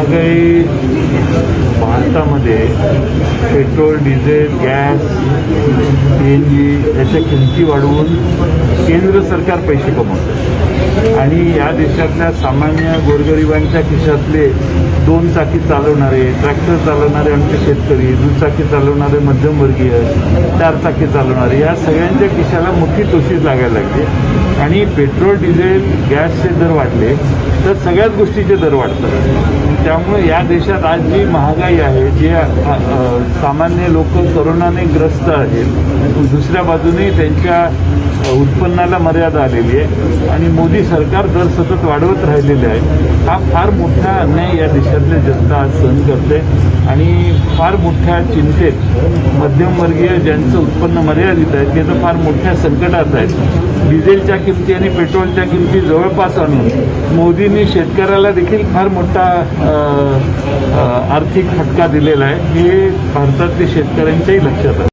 महागाई भारतामध्ये petrol, diesel, gas, CNG याच्या किमती वाढवून केंद्र सरकार पैसे कमवतं आणि या देशातल्या सामान्य गोरगरिबांच्या खिशातले 2 चाकी चालवणारे, ट्रॅक्टर चालवणारे आमचे शेतकरी, दुचाकी चालवणारे मध्यमवर्गीय, 4 चाकी चालवणारे या सगळ्यांच्या खिशाला मोठी तोशीच लागायला लागली आणि पेट्रोल, डिझेल, गॅसचे दर वाढले तर सगळ्याच गोष्टीचे दर वाढतात। त्यामुळे या देशात आज जी महागाई आहे, जे सामान्य लोक कोरोनाने ग्रस्त आहेत, दुसऱ्या बाजूने त्यांच्या उत्पन्नाला मर्यादा आलेली आहे आणि मोदी सरकार दर सतत वाढवत राहिलेले आहे। हा फार मोठा अन्याय या देशातली जनता आज सहन करते आणि फार मोठ्या चिंतेत मध्यमवर्गीय ज्यांचं उत्पन्न मर्यादित आहे ते तर फार मोठ्या संकटात आहेत। डिझेलच्या किमती आणि पेट्रोलच्या किमती जवळपास आणून मोदींनी शेतकऱ्याला देखील फार मोठा आर्थिक फटका दिलेला आहे, हे भारतातल्या शेतकऱ्यांच्याही लक्षात आहे।